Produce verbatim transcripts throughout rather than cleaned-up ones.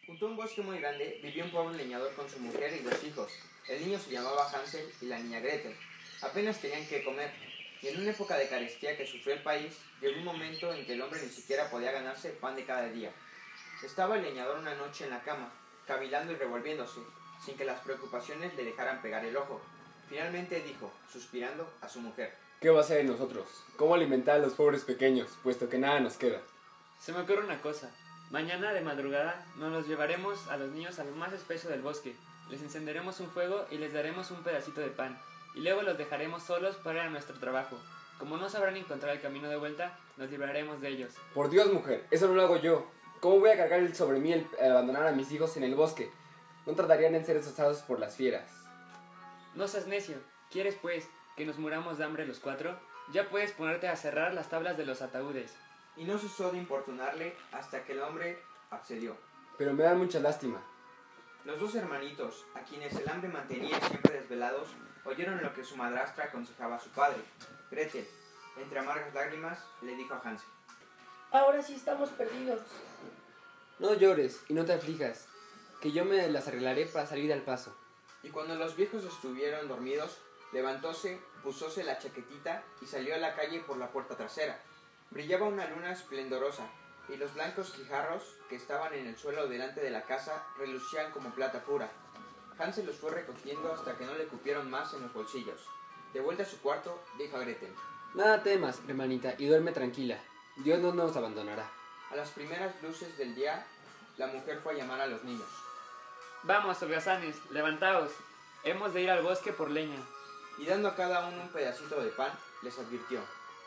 Junto a un bosque muy grande vivía un pobre leñador con su mujer y dos hijos. El niño se llamaba Hansel y la niña Gretel. Apenas tenían que comer, y en una época de carestía que sufrió el país, llegó un momento en que el hombre ni siquiera podía ganarse el pan de cada día. Estaba el leñador una noche en la cama, cavilando y revolviéndose, sin que las preocupaciones le dejaran pegar el ojo. Finalmente dijo, suspirando, a su mujer: ¿Qué va a ser de nosotros? ¿Cómo alimentar a los pobres pequeños, puesto que nada nos queda? Se me ocurre una cosa. Mañana de madrugada nos los llevaremos a los niños al más espeso del bosque. Les encenderemos un fuego y les daremos un pedacito de pan. Y luego los dejaremos solos para ir a nuestro trabajo. Como no sabrán encontrar el camino de vuelta, nos libraremos de ellos. Por Dios, mujer, eso no lo hago yo. ¿Cómo voy a cargar sobre mí el, el abandonar a mis hijos en el bosque? No tardarían en ser asustados por las fieras. No seas necio. ¿Quieres, pues, que nos muramos de hambre los cuatro? Ya puedes ponerte a cerrar las tablas de los ataúdes. Y no cesó de importunarle hasta que el hombre accedió. Pero me dan mucha lástima. Los dos hermanitos, a quienes el hambre mantenía siempre desvelados, oyeron lo que su madrastra aconsejaba a su padre. Gretel, entre amargas lágrimas, le dijo a Hansel: Ahora sí estamos perdidos. No llores y no te aflijas, que yo me las arreglaré para salir al paso. Y cuando los viejos estuvieron dormidos, levantóse, pusóse la chaquetita y salió a la calle por la puerta trasera. Brillaba una luna esplendorosa, y los blancos guijarros que estaban en el suelo delante de la casa relucían como plata pura. Hansel los fue recogiendo hasta que no le cupieron más en los bolsillos. De vuelta a su cuarto, dijo a Gretel: Nada temas, hermanita, y duerme tranquila. Dios no nos abandonará. A las primeras luces del día, la mujer fue a llamar a los niños. Vamos, holgazanes, levantaos. Hemos de ir al bosque por leña. Y dando a cada uno un pedacito de pan, les advirtió: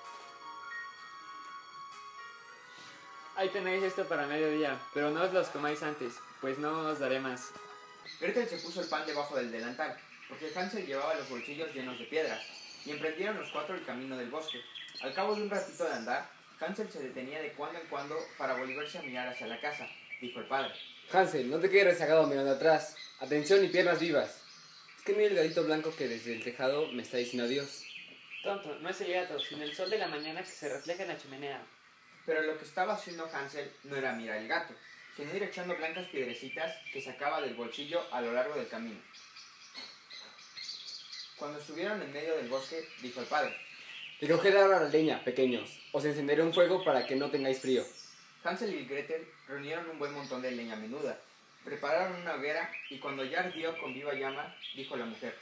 Ahí tenéis esto para mediodía, pero no os los comáis antes, pues no os daré más. Gretel se puso el pan debajo del delantal, porque Hansel llevaba los bolsillos llenos de piedras, y emprendieron los cuatro el camino del bosque. Al cabo de un ratito de andar, Hansel se detenía de cuando en cuando para volverse a mirar hacia la casa. Dijo el padre: Hansel, no te quedes rezagado mirando atrás. Atención y piernas vivas. Es que mira el gatito blanco que desde el tejado me está diciendo adiós. Tonto, no es el gato, sino el sol de la mañana que se refleja en la chimenea. Pero lo que estaba haciendo Hansel no era mirar el gato, sino ir echando blancas piedrecitas que sacaba del bolsillo a lo largo del camino. Cuando estuvieron en medio del bosque, dijo el padre: Recoged ahora la leña, pequeños. Os encenderé un fuego para que no tengáis frío. Hansel y Gretel reunieron un buen montón de leña menuda, prepararon una hoguera y cuando ya ardió con viva llama, dijo la mujer: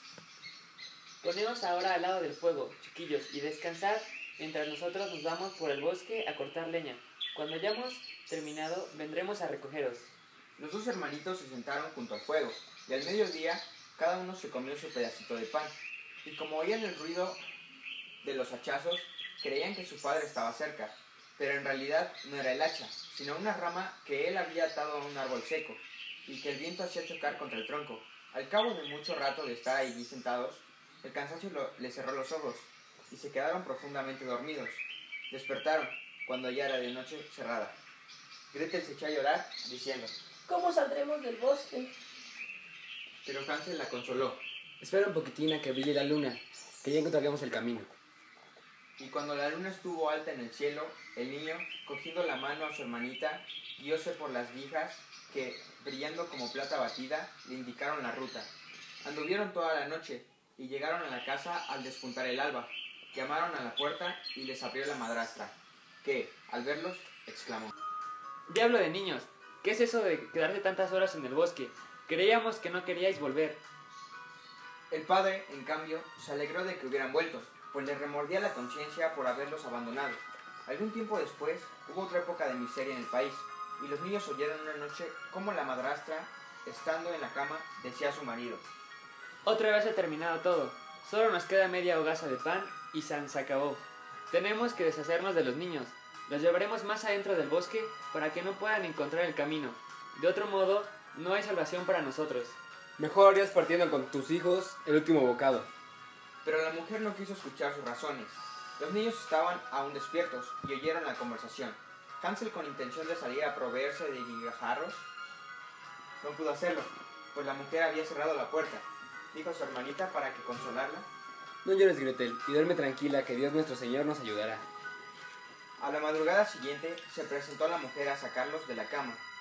Poneos ahora al lado del fuego, chiquillos, y descansad mientras nosotros nos vamos por el bosque a cortar leña. Cuando hayamos terminado, vendremos a recogeros. Los dos hermanitos se sentaron junto al fuego, y al mediodía cada uno se comió su pedacito de pan, y como oían el ruido de los hachazos, creían que su padre estaba cerca, pero en realidad no era el hacha, sino una rama que él había atado a un árbol seco, y que el viento hacía chocar contra el tronco. Al cabo de mucho rato de estar allí sentados, el cansancio lo, les cerró los ojos, y se quedaron profundamente dormidos. Despertaron, cuando ya era de noche cerrada. Gretel se echó a llorar, diciendo: ¿Cómo saldremos del bosque? Pero Hansel la consoló. Espera un poquitín a que brille la luna, que ya encontraremos el camino. Y cuando la luna estuvo alta en el cielo, el niño, cogiendo la mano a su hermanita, guióse por las guijas que, brillando como plata batida, le indicaron la ruta. Anduvieron toda la noche y llegaron a la casa al despuntar el alba. Llamaron a la puerta y les abrió la madrastra, que, al verlos, exclamó: Diablo de niños, ¿qué es eso de quedarse tantas horas en el bosque? Creíamos que no queríais volver. El padre, en cambio, se alegró de que hubieran vuelto, pues le remordía la conciencia por haberlos abandonado. Algún tiempo después, hubo otra época de miseria en el país, y los niños oyeron una noche cómo la madrastra, estando en la cama, decía a su marido: Otra vez ha terminado todo. Solo nos queda media hogaza de pan y san se acabó. Tenemos que deshacernos de los niños. Los llevaremos más adentro del bosque para que no puedan encontrar el camino. De otro modo, no hay salvación para nosotros. Mejor harías partiendo con tus hijos el último bocado. Pero la mujer no quiso escuchar sus razones. Los niños estaban aún despiertos y oyeron la conversación. Hansel, con intención de salir a proveerse de guijarros, no pudo hacerlo, pues la mujer había cerrado la puerta. Dijo a su hermanita para que consolarla: No llores, Gretel, y duerme tranquila, que Dios nuestro Señor nos ayudará. A la madrugada siguiente se presentó la mujer a sacarlos de la cama,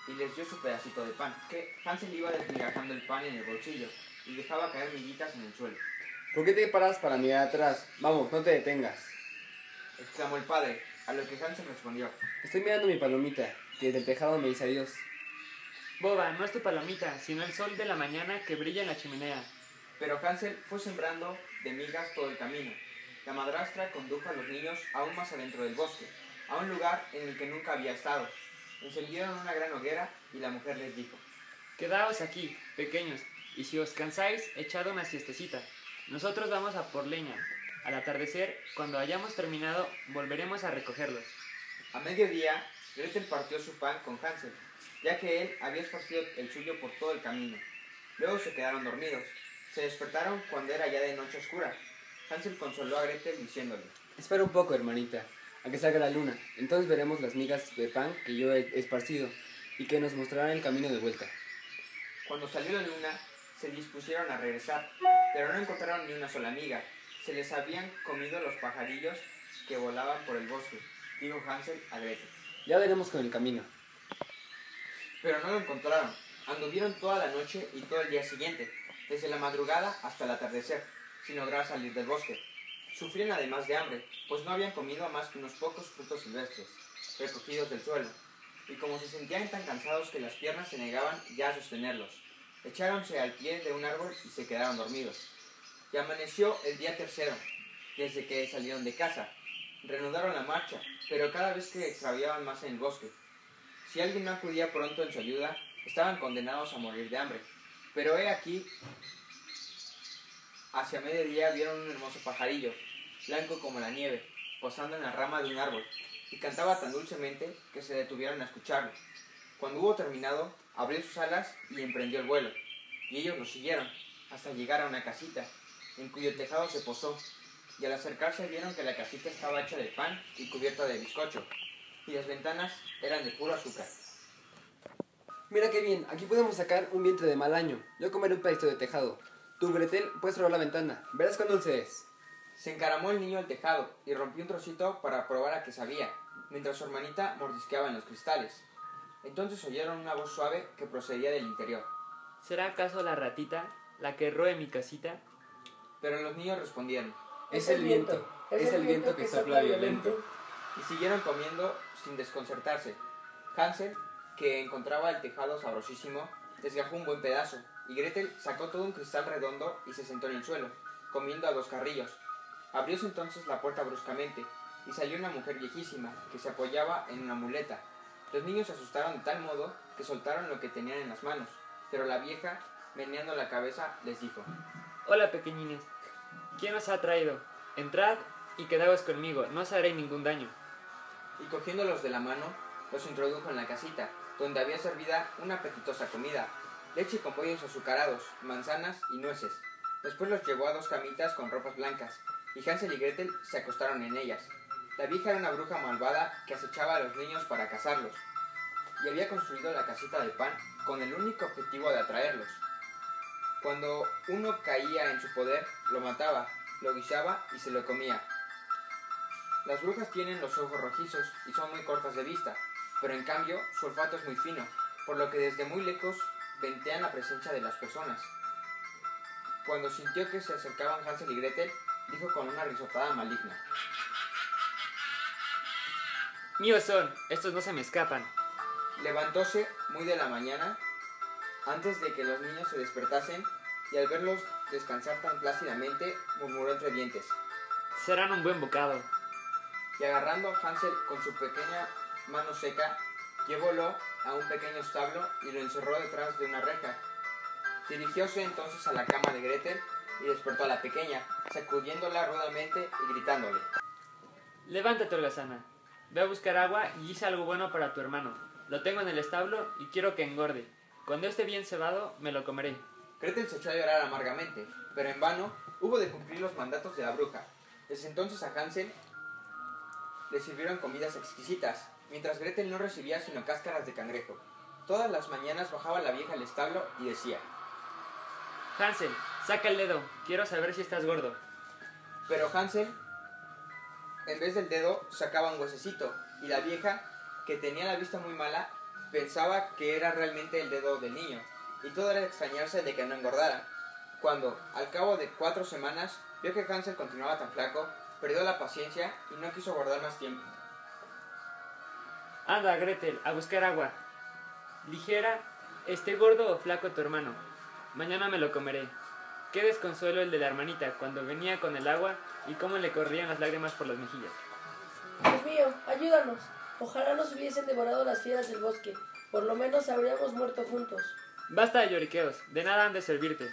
y les dio su pedacito de pan. Que Hansel iba desmigajando el pan en el bolsillo y dejaba caer miguitas en el suelo. ¿Por qué te paras para mirar atrás? Vamos, no te detengas. Exclamó el padre, a lo que Hansel respondió. Estoy mirando mi palomita, que desde el tejado me dice adiós. Boba, no es tu palomita, sino el sol de la mañana que brilla en la chimenea. Pero Hansel fue sembrando de migas todo el camino. La madrastra condujo a los niños aún más adentro del bosque, a un lugar en el que nunca había estado. Encendieron una gran hoguera y la mujer les dijo: Quedaos aquí, pequeños, y si os cansáis, echad una siestecita. Nosotros vamos a por leña. Al atardecer, cuando hayamos terminado, volveremos a recogerlos. A mediodía, Gretel partió su pan con Hansel, ya que él había esparcido el suyo por todo el camino. Luego se quedaron dormidos. Se despertaron cuando era ya de noche oscura. Hansel consoló a Gretel diciéndole: Espera un poco, hermanita, a que salga la luna. Entonces veremos las migas de pan que yo he esparcido y que nos mostrarán el camino de vuelta. Cuando salió la luna, se dispusieron a regresar, pero no encontraron ni una sola miga. Se les habían comido los pajarillos que volaban por el bosque, dijo Hansel a Gretel. Ya veremos con el camino. Pero no lo encontraron. Anduvieron toda la noche y todo el día siguiente, desde la madrugada hasta el atardecer, sin lograr salir del bosque. Sufrían además de hambre, pues no habían comido más que unos pocos frutos silvestres, recogidos del suelo, y como se sentían tan cansados que las piernas se negaban ya a sostenerlos, echáronse al pie de un árbol y se quedaron dormidos. Y amaneció el día tercero, desde que salieron de casa. Reanudaron la marcha, pero cada vez que extraviaban más en el bosque. Si alguien no acudía pronto en su ayuda, estaban condenados a morir de hambre. Pero he aquí, hacia mediodía vieron un hermoso pajarillo, blanco como la nieve, posando en la rama de un árbol, y cantaba tan dulcemente que se detuvieron a escucharlo. Cuando hubo terminado, abrió sus alas y emprendió el vuelo, y ellos lo siguieron, hasta llegar a una casita, en cuyo tejado se posó, y al acercarse vieron que la casita estaba hecha de pan y cubierta de bizcocho, y las ventanas eran de puro azúcar. Mira qué bien, aquí podemos sacar un vientre de mal año. Yo comeré un pedacito de tejado. Tú, Gretel, puedes probar la ventana. Verás cuán dulce es. Se encaramó el niño al tejado y rompió un trocito para probar a qué sabía, mientras su hermanita mordisqueaba en los cristales. Entonces oyeron una voz suave que procedía del interior. ¿Será acaso la ratita, la que roe mi casita? Pero los niños respondieron, Es el viento, es el viento que sopla violento. y siguieron comiendo sin desconcertarse. Hansel, que encontraba el tejado sabrosísimo, desgajó un buen pedazo, y Gretel sacó todo un cristal redondo y se sentó en el suelo, comiendo a dos carrillos. Abrióse entonces la puerta bruscamente, y salió una mujer viejísima, que se apoyaba en una muleta. Los niños se asustaron de tal modo que soltaron lo que tenían en las manos, pero la vieja, meneando la cabeza, les dijo: Hola, pequeñines. ¿Quién os ha traído? Entrad y quedaos conmigo, no os haré ningún daño. Y cogiéndolos de la mano, los introdujo en la casita, donde había servida una apetitosa comida, leche con pollos azucarados, manzanas y nueces. Después los llevó a dos camitas con ropas blancas, y Hansel y Gretel se acostaron en ellas. La vieja era una bruja malvada que acechaba a los niños para cazarlos, y había construido la casita de pan con el único objetivo de atraerlos. Cuando uno caía en su poder, lo mataba, lo guisaba y se lo comía. Las brujas tienen los ojos rojizos y son muy cortas de vista, pero en cambio su olfato es muy fino, por lo que desde muy lejos ventean la presencia de las personas. Cuando sintió que se acercaban Hansel y Gretel, dijo con una risotada maligna: Míos son, estos no se me escapan. Levantóse muy de la mañana, antes de que los niños se despertasen, y al verlos descansar tan plácidamente, murmuró entre dientes. Serán un buen bocado. Y agarrando a Hansel con su pequeña mano seca, llevólo a un pequeño establo y lo encerró detrás de una reja. Dirigióse entonces a la cama de Gretel y despertó a la pequeña, sacudiéndola rudamente y gritándole: Levántate, holgazana. Ve a buscar agua y hice algo bueno para tu hermano. Lo tengo en el establo y quiero que engorde. Cuando esté bien cebado, me lo comeré. Gretel se echó a llorar amargamente, pero en vano hubo de cumplir los mandatos de la bruja. Desde entonces a Hansel le sirvieron comidas exquisitas, mientras Gretel no recibía sino cáscaras de cangrejo. Todas las mañanas bajaba la vieja al establo y decía: Hansel, saca el dedo. Quiero saber si estás gordo. Pero Hansel, en vez del dedo, sacaba un huesecito, y la vieja, que tenía la vista muy mala, pensaba que era realmente el dedo del niño, y todo era extrañarse de que no engordara. Cuando, al cabo de cuatro semanas, vio que Hansel continuaba tan flaco, perdió la paciencia y no quiso guardar más tiempo. Anda, Gretel, a buscar agua. Ligera, ¿esté gordo o flaco tu hermano? Mañana me lo comeré. Qué desconsuelo el de la hermanita cuando venía con el agua y cómo le corrían las lágrimas por las mejillas. Dios mío, ayúdanos. Ojalá nos hubiesen devorado las fieras del bosque. Por lo menos habríamos muerto juntos. Basta de lloriqueos, de nada han de servirte.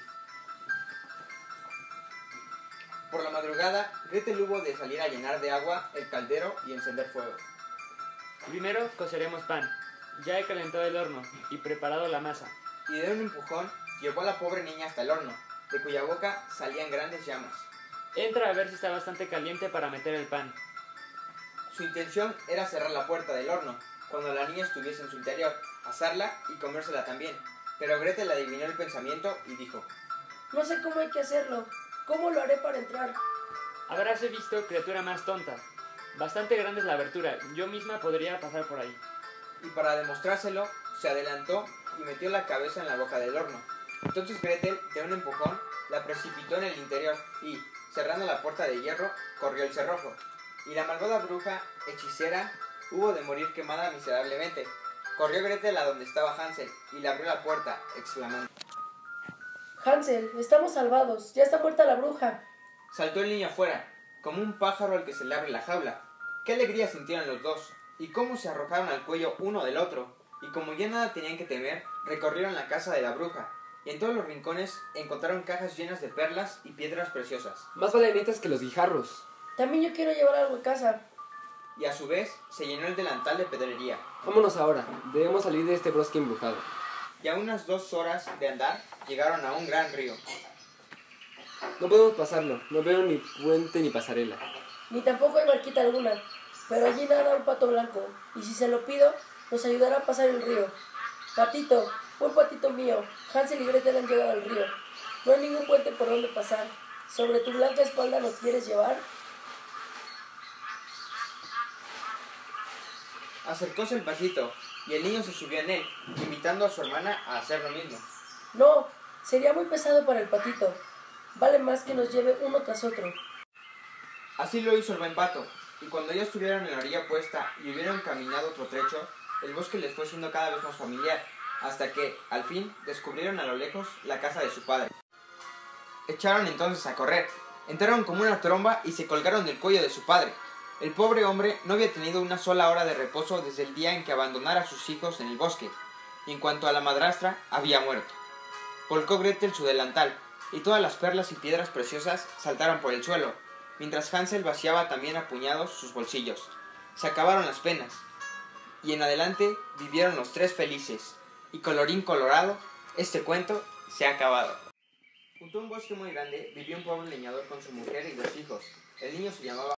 Por la madrugada, Gretel hubo de salir a llenar de agua el caldero y encender fuego. Primero coceremos pan. Ya he calentado el horno y preparado la masa. Y de un empujón llevó a la pobre niña hasta el horno, de cuya boca salían grandes llamas. Entra a ver si está bastante caliente para meter el pan. Su intención era cerrar la puerta del horno, cuando la niña estuviese en su interior, asarla y comérsela también. Pero Gretel adivinó el pensamiento y dijo: No sé cómo hay que hacerlo. ¿Cómo lo haré para entrar? Habráse visto criatura más tonta. Bastante grande es la abertura, yo misma podría pasar por ahí. Y para demostrárselo, se adelantó y metió la cabeza en la boca del horno. Entonces Gretel, de un empujón, la precipitó en el interior y, cerrando la puerta de hierro, corrió el cerrojo. Y la malvada bruja, hechicera, hubo de morir quemada miserablemente. Corrió Gretel a donde estaba Hansel y le abrió la puerta, exclamando: Hansel, estamos salvados. Ya está muerta la bruja. Saltó el niño afuera, como un pájaro al que se le abre la jaula. Qué alegría sintieron los dos, y cómo se arrojaron al cuello uno del otro. Y como ya nada tenían que temer, recorrieron la casa de la bruja, y en todos los rincones encontraron cajas llenas de perlas y piedras preciosas. Más valenitas que los guijarros. También yo quiero llevar algo a casa. Y a su vez se llenó el delantal de pedrería. Vámonos ahora, debemos salir de este bosque embrujado. Y a unas dos horas de andar llegaron a un gran río. No podemos pasarlo, no veo ni puente ni pasarela. Ni tampoco hay barquita alguna. Pero allí nada un pato blanco. Y si se lo pido, nos ayudará a pasar el río. Patito, un patito mío. Hansel y Gretel han llegado al río. No hay ningún puente por donde pasar. ¿Sobre tu blanca espalda nos quieres llevar? Acercóse el patito, y el niño se subió en él, invitando a su hermana a hacer lo mismo. No, sería muy pesado para el patito. Vale más que nos lleve uno tras otro. Así lo hizo el buen pato, y cuando ya estuvieron en la orilla opuesta y hubieron caminado otro trecho, el bosque les fue siendo cada vez más familiar, hasta que, al fin, descubrieron a lo lejos la casa de su padre. Echaron entonces a correr, entraron como una tromba y se colgaron del cuello de su padre. El pobre hombre no había tenido una sola hora de reposo desde el día en que abandonara a sus hijos en el bosque, y en cuanto a la madrastra, había muerto. Volcó Gretel su delantal, y todas las perlas y piedras preciosas saltaron por el suelo, mientras Hansel vaciaba también a puñados sus bolsillos. Se acabaron las penas, y en adelante vivieron los tres felices, y colorín colorado, este cuento se ha acabado. Junto a un bosque muy grande vivía un pobre leñador con su mujer y dos hijos. El niño se llamaba